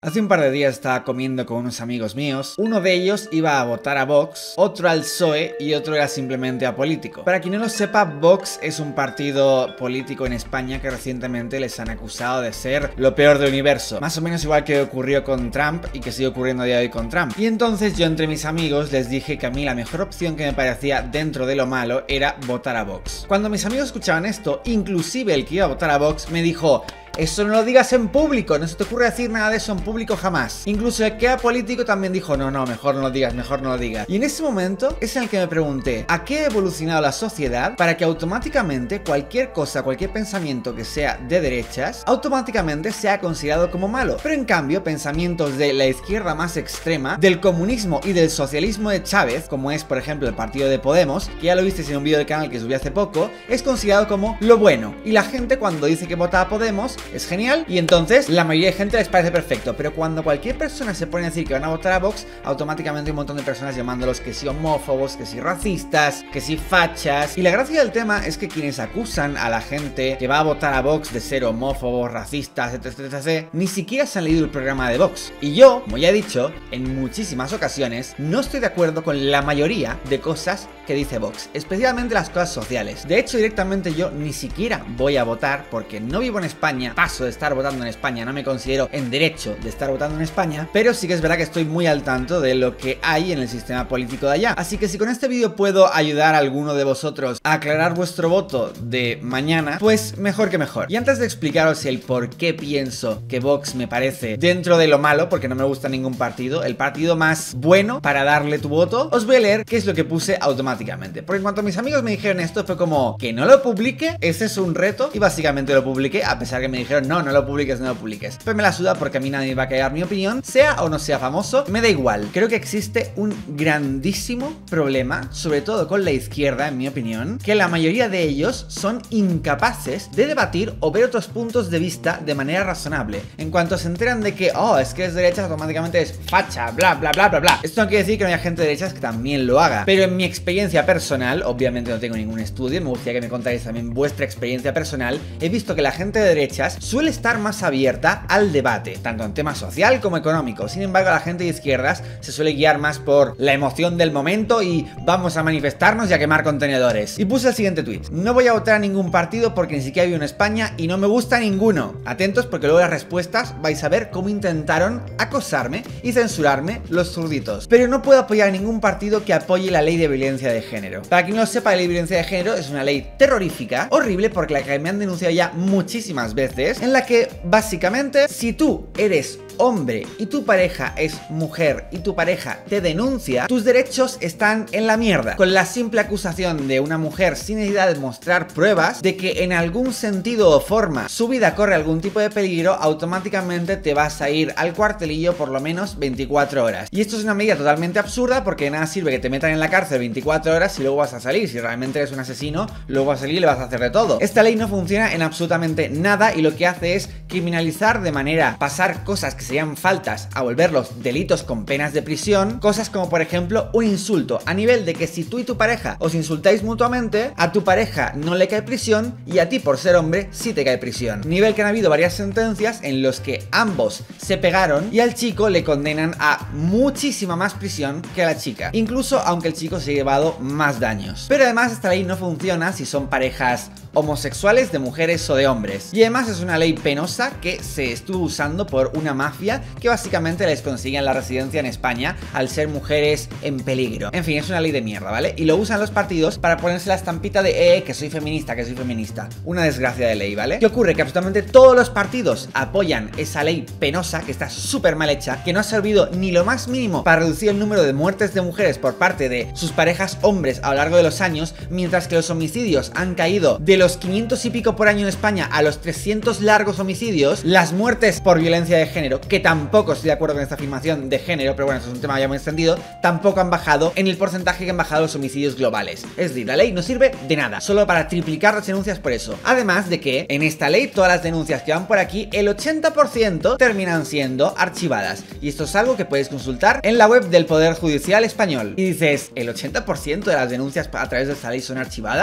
Hace un par de días estaba comiendo con unos amigos míos. Uno de ellos iba a votar a Vox, otro al PSOE y otro era simplemente apolítico. Para quien no lo sepa, Vox es un partido político en España que recientemente les han acusado de ser lo peor del universo. Más o menos igual que ocurrió con Trump y que sigue ocurriendo a día de hoy con Trump. Y entonces yo entre mis amigos les dije que a mí la mejor opción que me parecía dentro de lo malo era votar a Vox. Cuando mis amigos escuchaban esto, inclusive el que iba a votar a Vox me dijo: eso no lo digas en público, no se te ocurre decir nada de eso en público jamás. Incluso el que era político también dijo: no, mejor no lo digas, mejor no lo digas. Y en ese momento es en el que me pregunté: ¿a qué ha evolucionado la sociedad para que automáticamente cualquier cosa, cualquier pensamiento que sea de derechas, automáticamente sea considerado como malo? Pero en cambio, pensamientos de la izquierda más extrema, del comunismo y del socialismo de Chávez, como es por ejemplo el partido de Podemos, que ya lo visteis en un vídeo del canal que subí hace poco, es considerado como lo bueno. Y la gente cuando dice que vota a Podemos es genial, y entonces la mayoría de gente les parece perfecto. Pero cuando cualquier persona se pone a decir que van a votar a Vox, automáticamente hay un montón de personas llamándolos que sí homófobos, que sí racistas, que sí fachas. Y la gracia del tema es que quienes acusan a la gente que va a votar a Vox de ser homófobos, racistas, etc, ni siquiera se han leído el programa de Vox. Y yo, como ya he dicho en muchísimas ocasiones, no estoy de acuerdo con la mayoría de cosas que dice Vox, especialmente las cosas sociales. De hecho, directamente yo ni siquiera voy a votar porque no vivo en España, paso de estar votando en España, no me considero en derecho de estar votando en España, pero sí que es verdad que estoy muy al tanto de lo que hay en el sistema político de allá. Así que si con este vídeo puedo ayudar a alguno de vosotros a aclarar vuestro voto de mañana, pues mejor que mejor. Y antes de explicaros el por qué pienso que Vox me parece dentro de lo malo, porque no me gusta ningún partido, el partido más bueno para darle tu voto, os voy a leer qué es lo que puse automáticamente. Porque en cuanto mis amigos me dijeron esto, fue como que no lo publique, ese es un reto, y básicamente lo publiqué, a pesar que me dijeron no lo publiques, no lo publiques. Pero me la suda porque a mí nadie va a callar mi opinión, sea o no sea famoso, me da igual. Creo que existe un grandísimo problema, sobre todo con la izquierda, en mi opinión, que la mayoría de ellos son incapaces de debatir o ver otros puntos de vista de manera razonable. En cuanto se enteran de que, es que es derecha, automáticamente es facha, bla, bla, bla, bla, bla. Esto no quiere decir que no haya gente de derechas que también lo haga, pero en mi experiencia personal, obviamente no tengo ningún estudio, me gustaría que me contáis también vuestra experiencia personal, he visto que la gente de derechas suele estar más abierta al debate, tanto en tema social como económico. Sin embargo, la gente de izquierdas se suele guiar más por la emoción del momento y vamos a manifestarnos y a quemar contenedores. Y puse el siguiente tweet: no voy a votar a ningún partido porque ni siquiera vivo en España y no me gusta ninguno. Atentos porque luego las respuestas vais a ver cómo intentaron acosarme y censurarme los zurditos. Pero no puedo apoyar a ningún partido que apoye la ley de violencia de género. Para quien no lo sepa, la ley de violencia de género es una ley terrorífica, horrible, porque la que me han denunciado ya muchísimas veces, en la que básicamente si tú eres hombre y tu pareja es mujer y tu pareja te denuncia, tus derechos están en la mierda. Con la simple acusación de una mujer sin necesidad de mostrar pruebas de que en algún sentido o forma su vida corre algún tipo de peligro, automáticamente te vas a ir al cuartelillo por lo menos 24 horas. Y esto es una medida totalmente absurda porque de nada sirve que te metan en la cárcel 24 horas si luego vas a salir. Si realmente eres un asesino, luego vas a salir y le vas a hacer de todo. Esta ley no funciona en absolutamente nada y lo que hace es criminalizar de manera pasar cosas que serían faltas a volverlos delitos con penas de prisión, cosas como por ejemplo un insulto, a nivel de que si tú y tu pareja os insultáis mutuamente, a tu pareja no le cae prisión y a ti por ser hombre sí te cae prisión. Nivel que han habido varias sentencias en los que ambos se pegaron y al chico le condenan a muchísima más prisión que a la chica, incluso aunque el chico se ha llevado más daños. Pero además esta ley no funciona si son parejas homosexuales de mujeres o de hombres, y además es una ley penosa que se estuvo usando por una mafia que básicamente les consiguen la residencia en España al ser mujeres en peligro. En fin, es una ley de mierda, ¿vale? Y lo usan los partidos para ponerse la estampita de que soy feminista, que soy feminista. Una desgracia de ley, ¿vale? ¿Qué ocurre? Que absolutamente todos los partidos apoyan esa ley penosa que está súper mal hecha, que no ha servido ni lo más mínimo para reducir el número de muertes de mujeres por parte de sus parejas hombres a lo largo de los años, mientras que los homicidios han caído de los 500 y pico por año en España a los 300 largos homicidios. Las muertes por violencia de género, que tampoco estoy de acuerdo con esta afirmación de género, pero bueno, eso es un tema ya muy extendido, tampoco han bajado en el porcentaje que han bajado los homicidios globales. Es decir, la ley no sirve de nada, solo para triplicar las denuncias por eso. Además de que en esta ley todas las denuncias que van por aquí, el 80% terminan siendo archivadas. Y esto es algo que podéis consultar en la web del Poder Judicial Español. Y dices, ¿el 80% de las denuncias a través de esta ley son archivadas?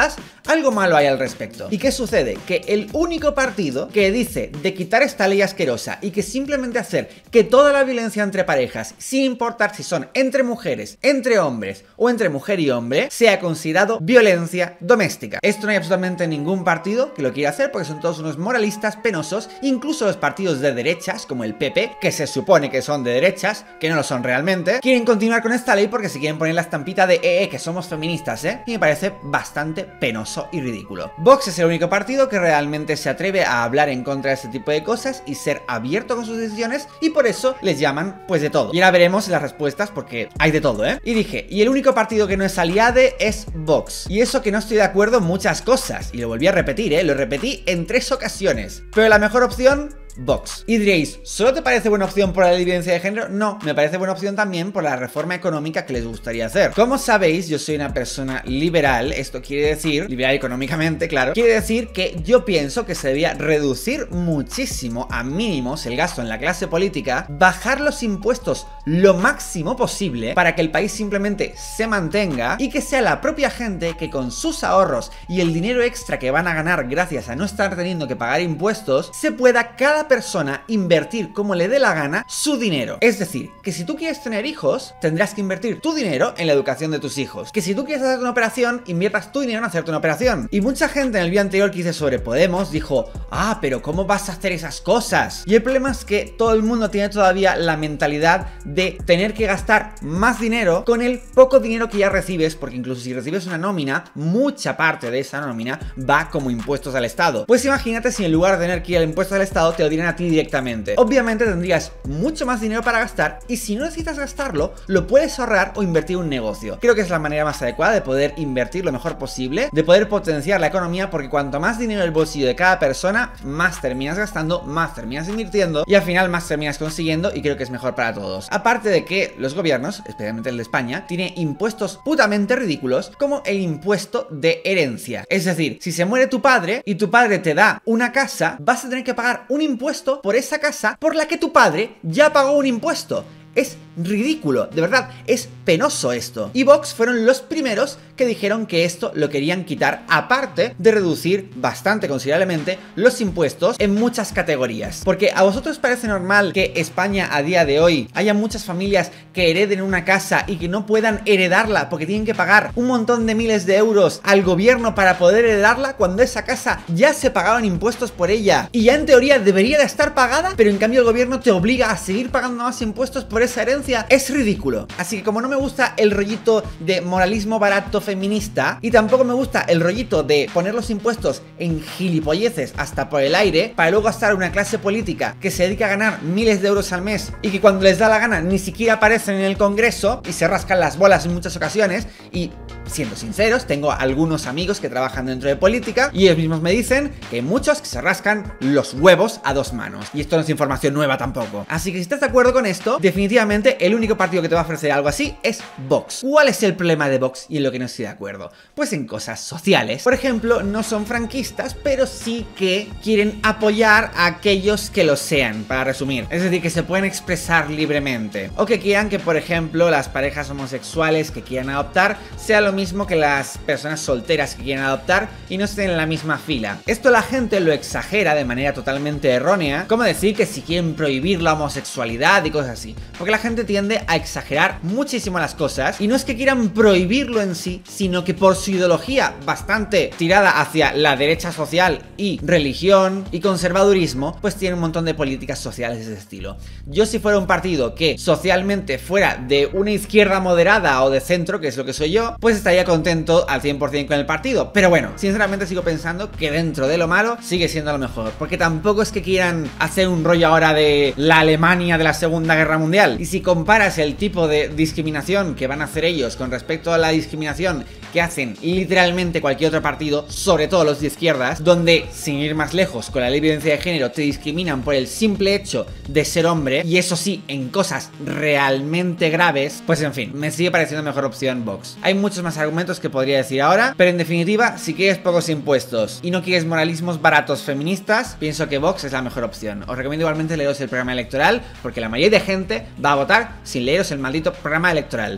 Algo malo hay al respecto. ¿Y qué sucede? Que el único partido que dice de quitar esta ley asquerosa y que simplemente hacer que toda la violencia entre parejas, sin importar si son entre mujeres, entre hombres o entre mujer y hombre, sea considerado violencia doméstica. Esto no hay absolutamente ningún partido que lo quiera hacer porque son todos unos moralistas penosos, incluso los partidos de derechas como el PP, que se supone que son de derechas, que no lo son realmente, quieren continuar con esta ley porque se quieren poner la estampita de que somos feministas, y me parece bastante penoso y ridículo. Vox es el único partido que realmente se atreve a hablar en contra de este tipo de cosas y ser abierto con sus decisiones, y por eso les llaman pues de todo. Y ahora veremos las respuestas porque hay de todo, Y dije, y el único partido que no es aliade es Vox. Y eso que no estoy de acuerdo en muchas cosas, y lo volví a repetir, lo repetí en 3 ocasiones. Pero la mejor opción, Vox. Y diréis, ¿solo te parece buena opción por la ley de violencia de género? No, me parece buena opción también por la reforma económica que les gustaría hacer. Como sabéis, yo soy una persona liberal, esto quiere decir, liberal económicamente, claro, quiere decir que yo pienso que se debía reducir muchísimo a mínimos el gasto en la clase política, bajar los impuestos lo máximo posible para que el país simplemente se mantenga y que sea la propia gente que con sus ahorros y el dinero extra que van a ganar gracias a no estar teniendo que pagar impuestos, se pueda cada persona invertir como le dé la gana su dinero. Es decir, que si tú quieres tener hijos, tendrás que invertir tu dinero en la educación de tus hijos. Que si tú quieres hacer una operación, inviertas tu dinero en hacerte una operación. Y mucha gente en el vídeo anterior que hice sobre Podemos dijo, pero ¿cómo vas a hacer esas cosas? Y el problema es que todo el mundo tiene todavía la mentalidad de tener que gastar más dinero con el poco dinero que ya recibes, porque incluso si recibes una nómina, mucha parte de esa nómina va como impuestos al Estado. Pues imagínate si en lugar de tener que ir al impuesto al Estado, te lo dirán a ti directamente. Obviamente tendrías mucho más dinero para gastar, y si no necesitas gastarlo, lo puedes ahorrar o invertir en un negocio. Creo que es la manera más adecuada de poder invertir lo mejor posible, de poder potenciar la economía, porque cuanto más dinero en el bolsillo de cada persona, más terminas gastando, más terminas invirtiendo y al final más terminas consiguiendo, y creo que es mejor para todos. Aparte de que los gobiernos, especialmente el de España, tiene impuestos putamente ridículos como el impuesto de herencia. Es decir, si se muere tu padre y tu padre te da una casa, vas a tener que pagar un impuesto por esa casa por la que tu padre ya pagó un impuesto. Es ridículo, de verdad, es penoso esto. Y Vox fueron los primeros que dijeron que esto lo querían quitar, aparte de reducir bastante considerablemente los impuestos en muchas categorías. Porque ¿a vosotros parece normal que España a día de hoy haya muchas familias que hereden una casa y que no puedan heredarla porque tienen que pagar un montón de miles de euros al gobierno para poder heredarla, cuando esa casa ya se pagaban impuestos por ella y ya en teoría debería de estar pagada, pero en cambio el gobierno te obliga a seguir pagando más impuestos por esa herencia? Es ridículo. Así que como no me gusta el rollito de moralismo barato feminista, y tampoco me gusta el rollito de poner los impuestos en gilipolleces hasta por el aire para luego estar una clase política que se dedica a ganar miles de euros al mes y que cuando les da la gana ni siquiera aparecen en el Congreso y se rascan las bolas en muchas ocasiones, y siendo sinceros, tengo algunos amigos que trabajan dentro de política y ellos mismos me dicen que hay muchos que se rascan los huevos a 2 manos. Y esto no es información nueva tampoco. Así que si estás de acuerdo con esto, definitivamente el único partido que te va a ofrecer algo así es Vox. ¿Cuál es el problema de Vox y en lo que no estoy de acuerdo? Pues en cosas sociales. Por ejemplo, no son franquistas, pero sí que quieren apoyar a aquellos que lo sean, para resumir. Es decir, que se pueden expresar libremente. O que quieran que, por ejemplo, las parejas homosexuales que quieran adoptar sea lo mismo que las personas solteras que quieran adoptar y no estén en la misma fila. Esto la gente lo exagera de manera totalmente errónea, como decir que si quieren prohibir la homosexualidad y cosas así. Porque la gente tiende a exagerar muchísimo las cosas, y no es que quieran prohibirlo en sí, sino que por su ideología bastante tirada hacia la derecha social y religión y conservadurismo, pues tienen un montón de políticas sociales de ese estilo. Yo, si fuera un partido que socialmente fuera de una izquierda moderada o de centro, que es lo que soy yo, pues estaría contento al 100% con el partido. Pero bueno, sinceramente sigo pensando que dentro de lo malo sigue siendo lo mejor, porque tampoco es que quieran hacer un rollo ahora de la Alemania de la Segunda Guerra Mundial. Y si comparas el tipo de discriminación que van a hacer ellos con respecto a la discriminación que hacen literalmente cualquier otro partido, sobre todo los de izquierdas, donde, sin ir más lejos, con la ley de violencia de género te discriminan por el simple hecho de ser hombre, y eso sí, en cosas realmente graves, pues en fin, me sigue pareciendo mejor opción Vox. Hay muchos más argumentos que podría decir ahora, pero en definitiva, si quieres pocos impuestos y no quieres moralismos baratos feministas, pienso que Vox es la mejor opción. Os recomiendo igualmente leeros el programa electoral, porque la mayoría de gente va a votar sin leeros el maldito programa electoral.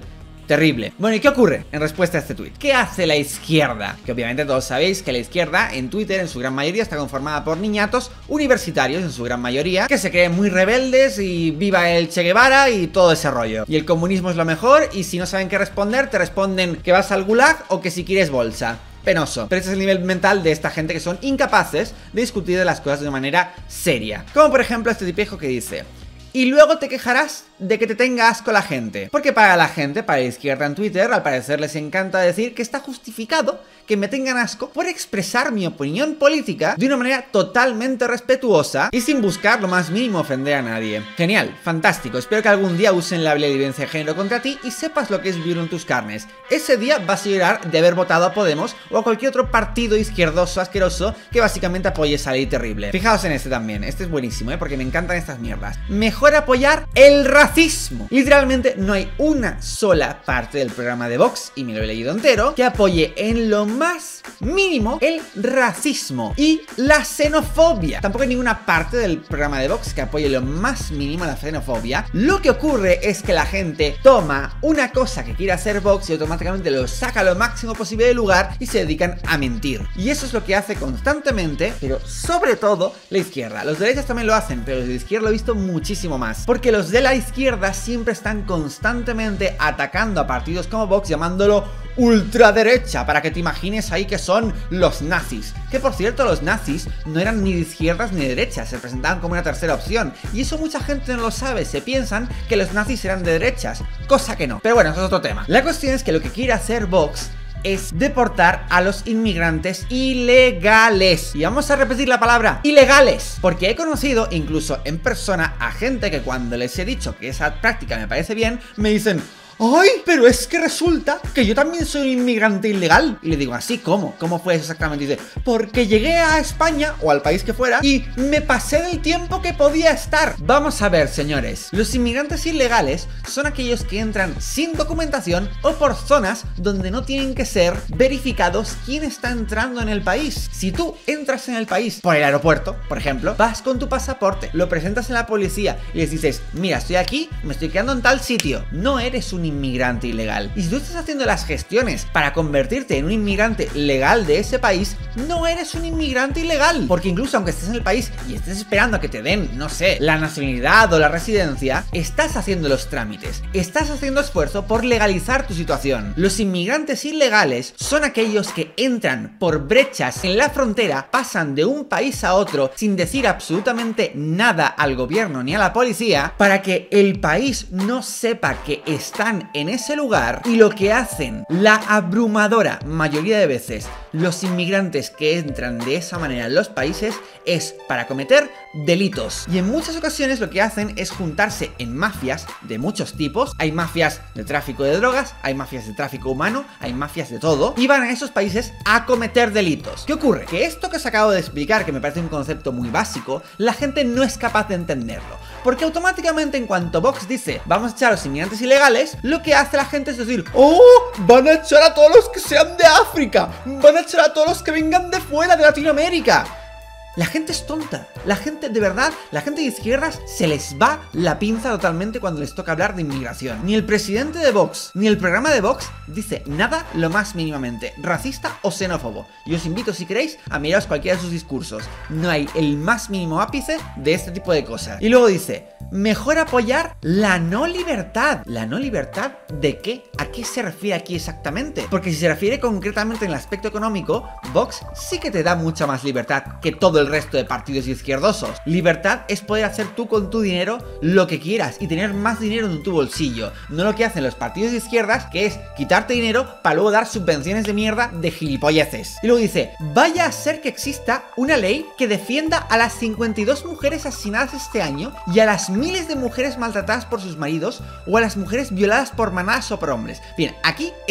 Terrible. Bueno, ¿y qué ocurre en respuesta a este tuit? ¿Qué hace la izquierda? Que obviamente todos sabéis que la izquierda en Twitter en su gran mayoría está conformada por niñatos universitarios en su gran mayoría, que se creen muy rebeldes y viva el Che Guevara y todo ese rollo. Y el comunismo es lo mejor, y si no saben qué responder, te responden que vas al gulag o que si quieres bolsa. Penoso. Pero ese es el nivel mental de esta gente que son incapaces de discutir de las cosas de una manera seria. Como por ejemplo este tipejo que dice: y luego te quejarás de que te tenga asco la gente. Porque para la gente, para la izquierda en Twitter, al parecer les encanta decir que está justificado que me tengan asco por expresar mi opinión política de una manera totalmente respetuosa y sin buscar lo más mínimo ofender a nadie. Genial, fantástico, espero que algún día usen la ley de violencia de género contra ti y sepas lo que es vivirlo en tus carnes. Ese día vas a llorar de haber votado a Podemos o a cualquier otro partido izquierdoso asqueroso que básicamente apoye esa ley terrible. Fijaos en este también, este es buenísimo, porque me encantan estas mierdas. Mejor apoyar el racismo. Literalmente no hay una sola parte del programa de Vox, y me lo he leído entero, que apoye en lo más mínimo el racismo y la xenofobia. Tampoco hay ninguna parte del programa de Vox que apoye lo más mínimo la xenofobia. Lo que ocurre es que la gente toma una cosa que quiere hacer Vox y automáticamente lo saca lo máximo posible del lugar y se dedican a mentir. Y eso es lo que hace constantemente, pero sobre todo la izquierda. Los de derechas también lo hacen, pero los de izquierda lo he visto muchísimo más. Porque los de la izquierda siempre están constantemente atacando a partidos como Vox, llamándolo ultraderecha, para que te imagines ahí que son los nazis. Que por cierto, los nazis no eran ni de izquierdas ni de derechas, se presentaban como una tercera opción. Y eso mucha gente no lo sabe, se piensan que los nazis eran de derechas, cosa que no. Pero bueno, eso es otro tema. La cuestión es que lo que quiere hacer Vox es deportar a los inmigrantes ilegales. Y vamos a repetir la palabra ilegales, porque he conocido incluso en persona a gente que cuando les he dicho que esa práctica me parece bien, me dicen: ¡ay! Pero es que resulta que yo también soy un inmigrante ilegal. Y le digo: ¿así cómo? ¿Cómo fue eso exactamente? Y dice: porque llegué a España o al país que fuera y me pasé del tiempo que podía estar. Vamos a ver, señores, los inmigrantes ilegales son aquellos que entran sin documentación o por zonas donde no tienen que ser verificados quién está entrando en el país. Si tú entras en el país por el aeropuerto, por ejemplo, vas con tu pasaporte, lo presentas en la policía y les dices: mira, estoy aquí, me estoy quedando en tal sitio. No eres un inmigrante ilegal. Y si tú estás haciendo las gestiones para convertirte en un inmigrante legal de ese país, no eres un inmigrante ilegal. Porque incluso aunque estés en el país y estés esperando a que te den, no sé, la nacionalidad o la residencia, estás haciendo los trámites, estás haciendo esfuerzo por legalizar tu situación. Los inmigrantes ilegales son aquellos que entran por brechas en la frontera, pasan de un país a otro sin decir absolutamente nada al gobierno ni a la policía, para que el país no sepa que están en ese lugar. Y lo que hacen la abrumadora mayoría de veces los inmigrantes que entran de esa manera en los países es para cometer delitos. Y en muchas ocasiones lo que hacen es juntarse en mafias de muchos tipos. Hay mafias de tráfico de drogas, hay mafias de tráfico humano, hay mafias de todo, y van a esos países a cometer delitos. ¿Qué ocurre? Que esto que os acabo de explicar, que me parece un concepto muy básico, la gente no es capaz de entenderlo. Porque automáticamente en cuanto Vox dice vamos a echar a los inmigrantes ilegales, lo que hace la gente es decir: ¡oh! Van a echar a todos los que sean de África, van a echar a todos los que vengan de fuera de Latinoamérica. La gente es tonta, la gente de verdad, la gente de izquierdas se les va la pinza totalmente cuando les toca hablar de inmigración. Ni el presidente de Vox, ni el programa de Vox dice nada lo más mínimamente racista o xenófobo. Y os invito, si queréis, a miraros cualquiera de sus discursos. No hay el más mínimo ápice de este tipo de cosas. Y luego dice: mejor apoyar la no libertad. ¿La no libertad de qué? ¿A qué se refiere aquí exactamente? Porque si se refiere concretamente en el aspecto económico, Vox sí que te da mucha más libertad que todo el resto de partidos izquierdosos. Libertad es poder hacer tú con tu dinero lo que quieras y tener más dinero en tu bolsillo. No lo que hacen los partidos de izquierdas, que es quitarte dinero para luego dar subvenciones de mierda de gilipolleces. Y luego dice: vaya a ser que exista una ley que defienda a las 52 mujeres asesinadas este año y a las miles de mujeres maltratadas por sus maridos o a las mujeres violadas por manadas o por hombres. Bien, aquí esto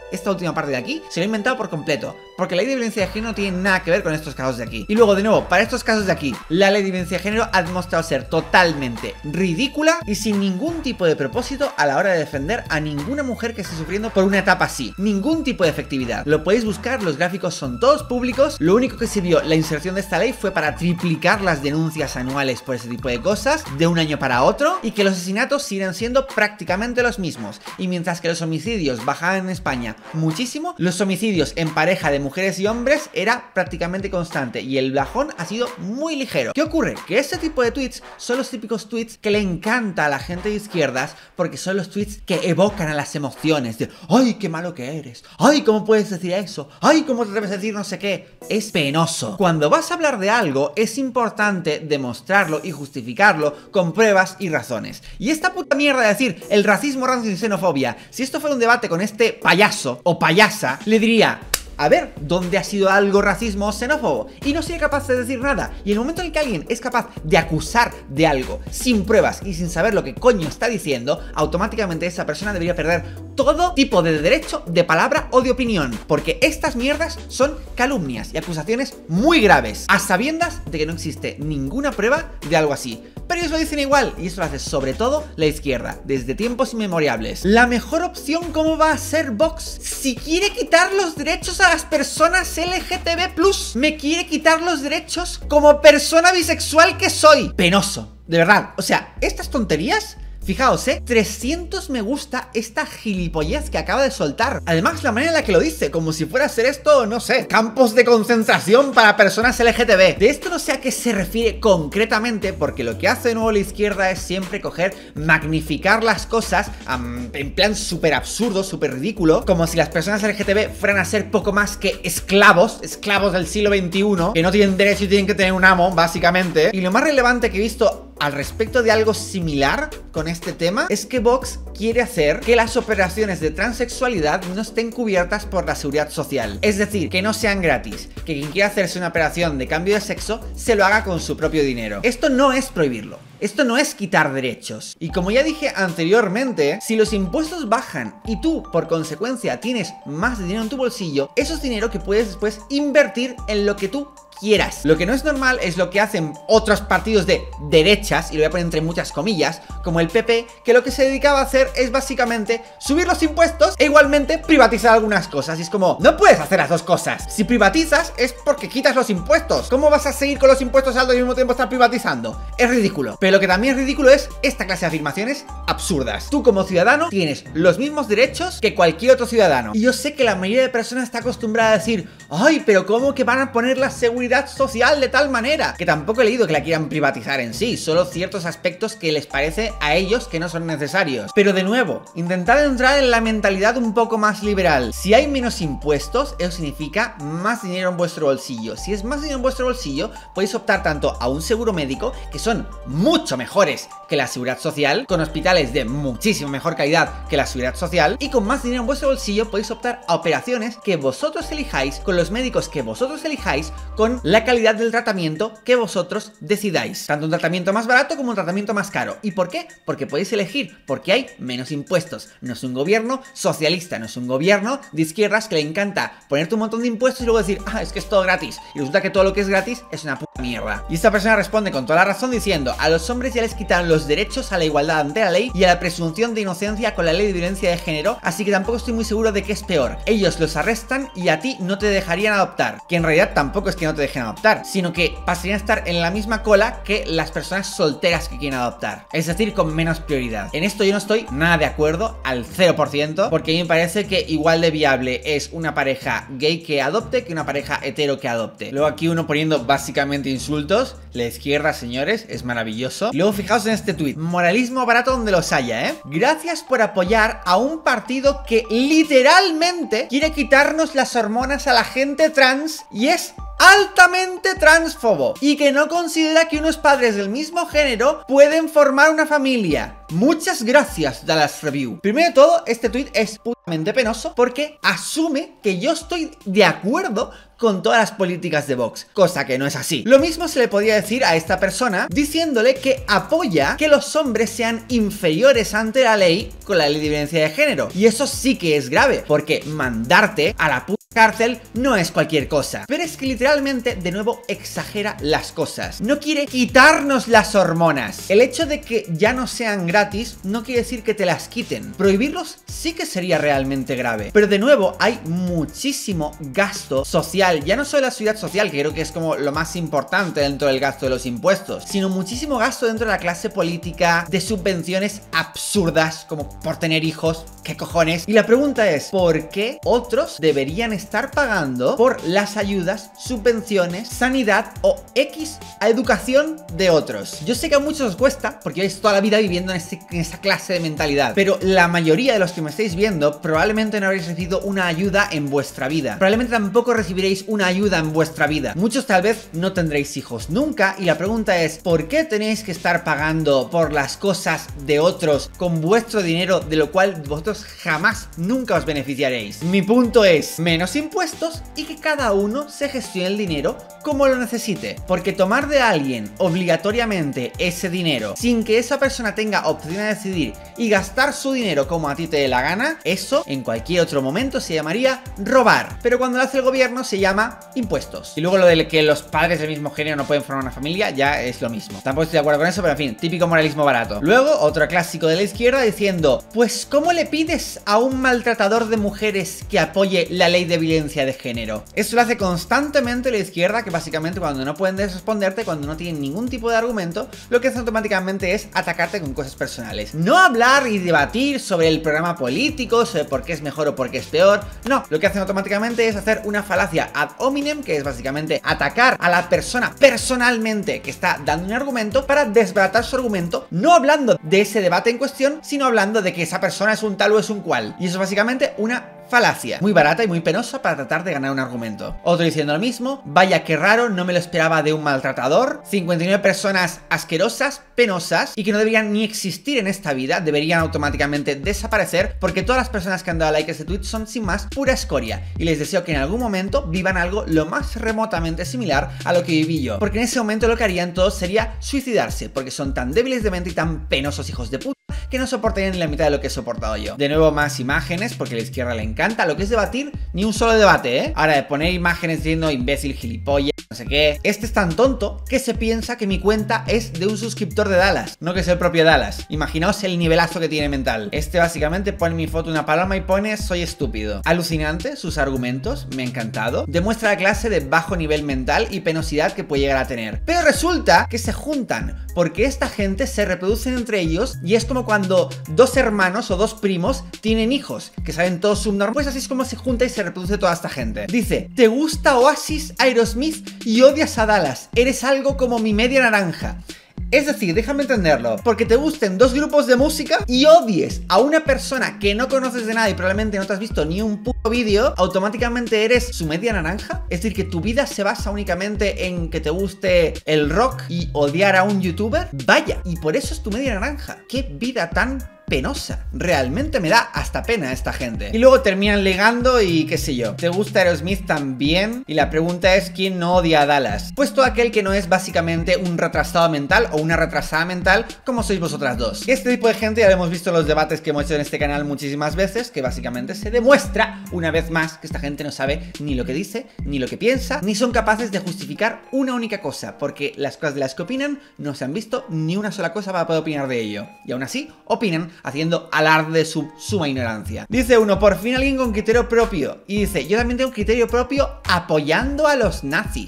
esta última parte de aquí se lo he inventado por completo, porque la ley de violencia de género no tiene nada que ver con estos casos de aquí. Y luego, de nuevo, para estos casos de aquí, la ley de violencia de género ha demostrado ser totalmente ridícula y sin ningún tipo de propósito a la hora de defender a ninguna mujer que esté sufriendo por una etapa así. Ningún tipo de efectividad. Lo podéis buscar, los gráficos son todos públicos. Lo único que sirvió la inserción de esta ley fue para triplicar las denuncias anuales por ese tipo de cosas de un año para otro, y que los asesinatos siguen siendo prácticamente los mismos. Y mientras que los homicidios bajaban en España muchísimo, los homicidios en pareja de mujeres y hombres era prácticamente constante, y el bajón ha sido muy ligero. ¿Qué ocurre? Que este tipo de tweets son los típicos tweets que le encanta a la gente de izquierdas, porque son los tweets que evocan a las emociones de ¡ay, qué malo que eres! ¡Ay, cómo puedes decir eso! ¡Ay, cómo te atreves a decir no sé qué! Es penoso. Cuando vas a hablar de algo, es importante demostrarlo y justificarlo con pruebas y razones. Y esta puta mierda de decir el racismo, racismo y xenofobia, si esto fuera un debate con este payaso o payasa, le diría: a ver, ¿dónde ha sido algo racismo o xenófobo? Y no sería capaz de decir nada. Y en el momento en el que alguien es capaz de acusar de algo sin pruebas y sin saber lo que coño está diciendo, automáticamente esa persona debería perder todo tipo de derecho de palabra o de opinión, porque estas mierdas son calumnias y acusaciones muy graves, a sabiendas de que no existe ninguna prueba de algo así. Pero ellos lo dicen igual, y eso lo hace sobre todo la izquierda, desde tiempos inmemorables. La mejor opción, ¿cómo va a ser Vox? Si quiere quitar los derechos a las personas LGTB+, me quiere quitar los derechos como persona bisexual que soy. Penoso, de verdad. O sea, estas tonterías... Fijaos, 300 me gusta esta gilipollez que acaba de soltar. Además, la manera en la que lo dice, como si fuera a ser esto, no sé, campos de concentración para personas LGTB. De esto no sé a qué se refiere concretamente, porque lo que hace de nuevo la izquierda es siempre coger, magnificar las cosas en plan súper absurdo, súper ridículo, como si las personas LGTB fueran a ser poco más que esclavos del siglo XXI, que no tienen derecho y tienen que tener un amo, básicamente. Y lo más relevante que he visto al respecto de algo similar con este tema es que Vox quiere hacer que las operaciones de transexualidad no estén cubiertas por la seguridad social. Es decir, que no sean gratis, que quien quiera hacerse una operación de cambio de sexo se lo haga con su propio dinero. Esto no es prohibirlo. Esto no es quitar derechos. Y como ya dije anteriormente, si los impuestos bajan y tú, por consecuencia, tienes más dinero en tu bolsillo, eso es dinero que puedes después invertir en lo que tú quieras. Lo que no es normal es lo que hacen otros partidos de derechas, y lo voy a poner entre muchas comillas, como el PP, que lo que se dedicaba a hacer es básicamente subir los impuestos e igualmente privatizar algunas cosas. Y es como, no puedes hacer las dos cosas. Si privatizas es porque quitas los impuestos. ¿Cómo vas a seguir con los impuestos altos y al mismo tiempo estar privatizando? Es ridículo. Pero lo que también es ridículo es esta clase de afirmaciones absurdas. Tú como ciudadano tienes los mismos derechos que cualquier otro ciudadano. Y yo sé que la mayoría de personas está acostumbrada a decir, ay, pero ¿cómo que van a poner la seguridad social de tal manera? Que tampoco he leído que la quieran privatizar en sí, solo ciertos aspectos que les parece a ellos que no son necesarios. Pero de nuevo, intentad entrar en la mentalidad un poco más liberal. Si hay menos impuestos, eso significa más dinero en vuestro bolsillo. Si es más dinero en vuestro bolsillo, podéis optar tanto a un seguro médico, que son mucho mejores que la seguridad social, con hospitales de muchísimo mejor calidad que la seguridad social, y con más dinero en vuestro bolsillo podéis optar a operaciones que vosotros elijáis, con los médicos que vosotros elijáis, con la calidad del tratamiento que vosotros decidáis. Tanto un tratamiento más barato como un tratamiento más caro. ¿Y por qué? Porque podéis elegir, porque hay menos impuestos. No es un gobierno socialista, no es un gobierno de izquierdas que le encanta ponerte un montón de impuestos y luego decir, ah, es que es todo gratis. Y resulta que todo lo que es gratis es una puta mierda. Y esta persona responde con toda la razón diciendo, a los hombres ya les quitaron los derechos a la igualdad ante la ley y a la presunción de inocencia con la ley de violencia de género, así que tampoco estoy muy seguro de que es peor. Ellos los arrestan y a ti no te dejarían adoptar. Que en realidad tampoco es que no te dejen adoptar, sino que pasarían a estar en la misma cola que las personas solteras que quieren adoptar, es decir, con menos prioridad. En esto yo no estoy nada de acuerdo, al 0%, porque a mí me parece que igual de viable es una pareja gay que adopte que una pareja hetero que adopte. Luego aquí uno poniendo básicamente insultos. La izquierda, señores, es maravilloso. Y luego fijaos en este tuit, moralismo barato donde los haya, gracias por apoyar a un partido que literalmente quiere quitarnos las hormonas a la gente trans y es altamente transfobo y que no considera que unos padres del mismo género pueden formar una familia. Muchas gracias, Dallas Review. Primero de todo, este tweet es putamente penoso porque asume que yo estoy de acuerdo con todas las políticas de Vox, cosa que no es así. Lo mismo se le podría decir a esta persona diciéndole que apoya que los hombres sean inferiores ante la ley con la ley de violencia de género. Y eso sí que es grave, porque mandarte a la puta cárcel no es cualquier cosa. Pero es que literalmente, de nuevo, exagera las cosas. No quiere quitarnos las hormonas. El hecho de que ya no sean gratis no quiere decir que te las quiten. Prohibirlos sí que sería realmente grave. Pero de nuevo, hay muchísimo gasto social. Ya no solo la seguridad social, que creo que es como lo más importante dentro del gasto de los impuestos, sino muchísimo gasto dentro de la clase política, de subvenciones absurdas, como por tener hijos. ¿Qué cojones? Y la pregunta es, ¿por qué otros deberían estar pagando por las ayudas, subvenciones, sanidad o X a educación de otros? Yo sé que a muchos os cuesta, porque lleváis toda la vida viviendo en esta clase de mentalidad, pero la mayoría de los que me estáis viendo probablemente no habréis recibido una ayuda en vuestra vida. Probablemente tampoco recibiréis una ayuda en vuestra vida. Muchos tal vez no tendréis hijos nunca, y la pregunta es, ¿por qué tenéis que estar pagando por las cosas de otros con vuestro dinero, de lo cual vosotros jamás nunca os beneficiaréis? Mi punto es, menos impuestos y que cada uno se gestione el dinero como lo necesite, porque tomar de alguien obligatoriamente ese dinero sin que esa persona tenga opción a decidir y gastar su dinero como a ti te dé la gana, eso en cualquier otro momento se llamaría robar, pero cuando lo hace el gobierno se llama impuestos. Y luego lo de que los padres del mismo género no pueden formar una familia ya es lo mismo. Tampoco estoy de acuerdo con eso, pero en fin, típico moralismo barato. Luego, otro clásico de la izquierda diciendo, pues ¿cómo le pides a un maltratador de mujeres que apoye la ley de violencia de género? Eso lo hace constantemente la izquierda, que básicamente cuando no pueden responderte, cuando no tienen ningún tipo de argumento, lo que hacen automáticamente es atacarte con cosas personales. No hablar y debatir sobre el programa político, sobre por qué es mejor o por qué es peor. No, lo que hacen automáticamente es hacer una falacia ad hominem, que es básicamente atacar a la persona personalmente que está dando un argumento para desbaratar su argumento, no hablando de ese debate en cuestión, sino hablando de que esa persona es un tal o es un cual. Y eso es básicamente una falacia muy barata y muy penosa para tratar de ganar un argumento. Otro diciendo lo mismo, vaya que raro, no me lo esperaba de un maltratador. 59 personas asquerosas, penosas y que no deberían ni existir en esta vida, deberían automáticamente desaparecer, porque todas las personas que han dado like a este tweet son sin más pura escoria, y les deseo que en algún momento vivan algo lo más remotamente similar a lo que viví yo, porque en ese momento lo que harían todos sería suicidarse, porque son tan débiles de mente y tan penosos hijos de puta que no soportarían ni la mitad de lo que he soportado yo. De nuevo más imágenes, porque a la izquierda le encanta lo que es debatir, ni un solo debate, ¿eh? Ahora de poner imágenes diciendo imbécil, gilipollas, no sé qué. Este es tan tonto que se piensa que mi cuenta es de un suscriptor de Dallas, no que es el propio Dallas. Imaginaos el nivelazo que tiene mental. Este básicamente pone mi foto una paloma y pone soy estúpido. Alucinante sus argumentos, me ha encantado. Demuestra la clase de bajo nivel mental y penosidad que puede llegar a tener. Pero resulta que se juntan, porque esta gente se reproducen entre ellos y es como cuando dos hermanos o dos primos tienen hijos, que saben todos subnormales. Pues así es como se junta y se reproduce toda esta gente. Dice, ¿te gusta Oasis, Aerosmith y odias a Dallas? Eres algo como mi media naranja. Es decir, déjame entenderlo, porque te gusten dos grupos de música y odies a una persona que no conoces de nada y probablemente no te has visto ni un puto vídeo, automáticamente eres su media naranja. Es decir, que tu vida se basa únicamente en que te guste el rock y odiar a un youtuber. Vaya, y por eso es tu media naranja. ¡Qué vida tan penosa! Realmente me da hasta pena esta gente. Y luego terminan legando y qué sé yo. ¿Te gusta Aerosmith también? Y la pregunta es, ¿quién no odia a Dallas? Pues todo aquel que no es básicamente un retrasado mental o una retrasada mental como sois vosotras dos. Este tipo de gente ya lo hemos visto en los debates que hemos hecho en este canal muchísimas veces, que básicamente se demuestra una vez más que esta gente no sabe ni lo que dice, ni lo que piensa, ni son capaces de justificar una única cosa, porque las cosas de las que opinan no se han visto ni una sola cosa para poder opinar de ello. Y aún así, opinan haciendo alarde de su suma ignorancia. Dice uno, por fin alguien con criterio propio. Y dice, yo también tengo criterio propio apoyando a los nazis.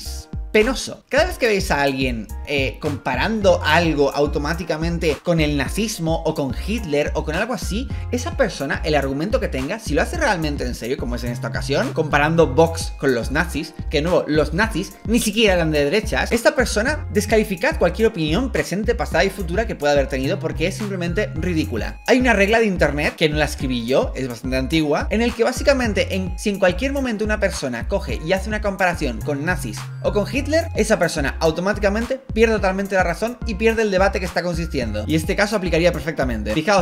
penoso. Cada vez que veis a alguien comparando algo automáticamente con el nazismo o con Hitler o con algo así, esa persona, el argumento que tenga, si lo hace realmente en serio, como es en esta ocasión, comparando Vox con los nazis, que de nuevo, los nazis ni siquiera eran de derechas, esta persona descalificad cualquier opinión presente, pasada y futura que pueda haber tenido porque es simplemente ridícula. Hay una regla de internet, que no la escribí yo, es bastante antigua, en el que básicamente si en cualquier momento una persona coge y hace una comparación con nazis o con Hitler, esa persona automáticamente pierde totalmente la razón y pierde el debate que está consistiendo. Y este caso aplicaría perfectamente. Fijaos,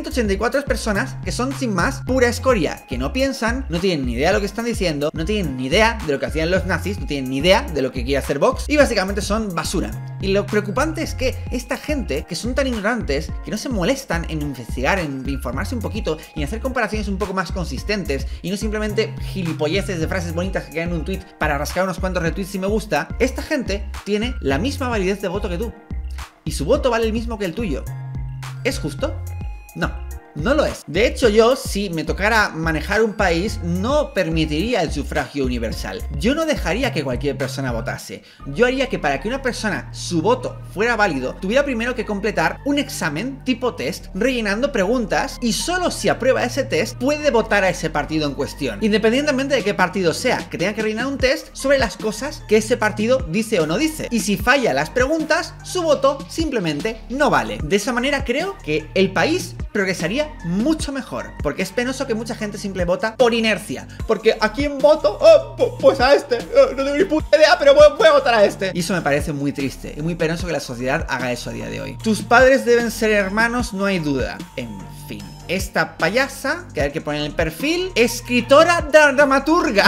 184 personas que son sin más pura escoria, que no piensan, no tienen ni idea de lo que están diciendo, no tienen ni idea de lo que hacían los nazis, no tienen ni idea de lo que quiere hacer Vox y básicamente son basura. Y lo preocupante es que esta gente, que son tan ignorantes, que no se molestan en investigar, en informarse un poquito y en hacer comparaciones un poco más consistentes y no simplemente gilipolleces de frases bonitas que quedan en un tweet para rascar unos cuantos retweets si me gusta, esta gente tiene la misma validez de voto que tú. Y su voto vale el mismo que el tuyo. ¿Es justo? No. No lo es. De hecho, yo, si me tocara manejar un país, no permitiría el sufragio universal. Yo no dejaría que cualquier persona votase. Yo haría que para que una persona, su voto fuera válido, tuviera primero que completar un examen tipo test, rellenando preguntas, y solo si aprueba ese test, puede votar a ese partido en cuestión. Independientemente de qué partido sea, que tenga que rellenar un test sobre las cosas que ese partido dice o no dice. Y si falla las preguntas, su voto simplemente no vale. De esa manera creo que el país progresaría mucho mejor, porque es penoso que mucha gente simple vota por inercia, porque ¿a quién voto? Pues a este, no tengo ni puta idea, pero voy a votar a este. Y eso me parece muy triste y muy penoso que la sociedad haga eso a día de hoy. Tus padres deben ser hermanos, no hay duda. En fin, esta payasa, que hay que poner en el perfil, escritora dramaturga.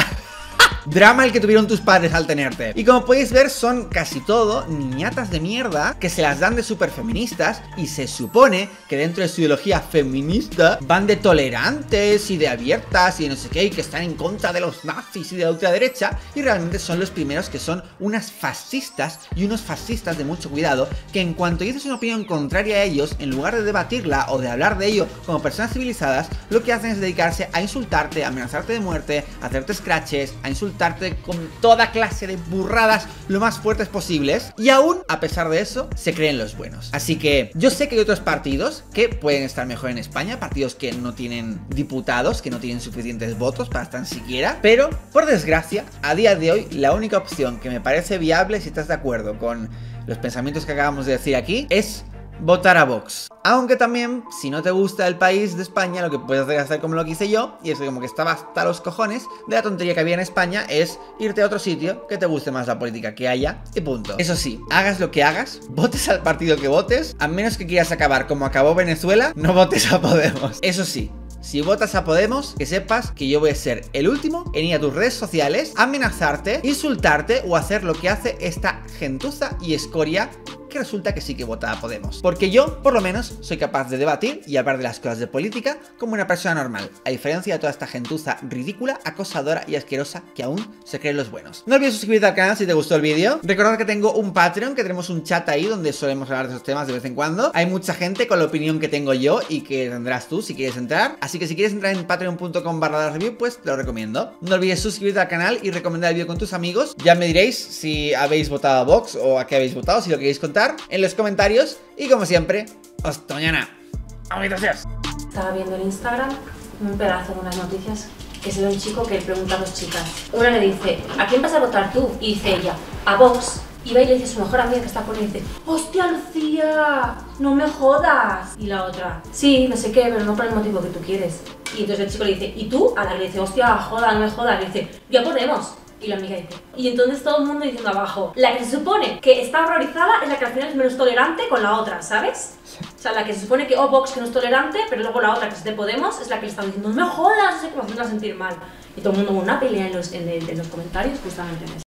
Drama el que tuvieron tus padres al tenerte. Y como podéis ver, son casi todo niñatas de mierda que se las dan de súper feministas y se supone que dentro de su ideología feminista van de tolerantes y de abiertas y de no sé qué, y que están en contra de los nazis y de la ultraderecha, y realmente son los primeros que son unas fascistas y unos fascistas de mucho cuidado, que en cuanto dices una opinión contraria a ellos, en lugar de debatirla o de hablar de ello como personas civilizadas, lo que hacen es dedicarse a insultarte, a amenazarte de muerte, a hacerte scratches, a insultarte con toda clase de burradas lo más fuertes posibles, y aún a pesar de eso se creen los buenos. Así que yo sé que hay otros partidos que pueden estar mejor en España, partidos que no tienen diputados, que no tienen suficientes votos para estar siquiera, pero por desgracia a día de hoy la única opción que me parece viable, si estás de acuerdo con los pensamientos que acabamos de decir aquí, es votar a Vox. Aunque también, si no te gusta el país de España, lo que puedes hacer es hacer como lo que hice yo, y es que como que estaba hasta los cojones de la tontería que había en España, es irte a otro sitio que te guste más la política que haya, y punto. Eso sí, hagas lo que hagas, votes al partido que votes, a menos que quieras acabar como acabó Venezuela, no votes a Podemos. Eso sí, si votas a Podemos, que sepas que yo voy a ser el último en ir a tus redes sociales, amenazarte, insultarte o hacer lo que hace esta gentuza y escoria que resulta que sí que vota a Podemos. Porque yo, por lo menos, soy capaz de debatir y hablar de las cosas de política como una persona normal, a diferencia de toda esta gentuza ridícula, acosadora y asquerosa que aún se creen los buenos. No olvides suscribirte al canal si te gustó el vídeo. Recordad que tengo un Patreon, que tenemos un chat ahí donde solemos hablar de esos temas de vez en cuando. Hay mucha gente con la opinión que tengo yo y que tendrás tú si quieres entrar. Así que si quieres entrar en patreon.com/review, pues te lo recomiendo. No olvides suscribirte al canal y recomendar el vídeo con tus amigos. Ya me diréis si habéis votado a Vox o a qué habéis votado, si lo queréis contar en los comentarios, y como siempre, hasta mañana. ¡Gracias! Estaba viendo en Instagram un pedazo de unas noticias que se ve un chico que pregunta a dos chicas. Una le dice, ¿a quién vas a votar tú? Y dice ella, a Vox. Y va y le dice a su mejor amiga que está por ahí y dice, ¡hostia, Lucía! ¡No me jodas! Y la otra, sí, no sé qué, pero no por el motivo que tú quieres. Y entonces el chico le dice, ¿y tú? A la que le dice, ¡hostia, joda, no me jodas! Y le dice, ¡ya Podemos! Y la amiga dice, y entonces todo el mundo diciendo abajo, la que se supone que está horrorizada es la que al final es menos tolerante con la otra, ¿sabes? O sea, la que se supone que, Vox que no es tolerante, pero luego la otra que es de Podemos es la que le está diciendo, no me jodas, no sé cómo hacerla sentir mal. Y todo el mundo con una pelea en los comentarios justamente en eso.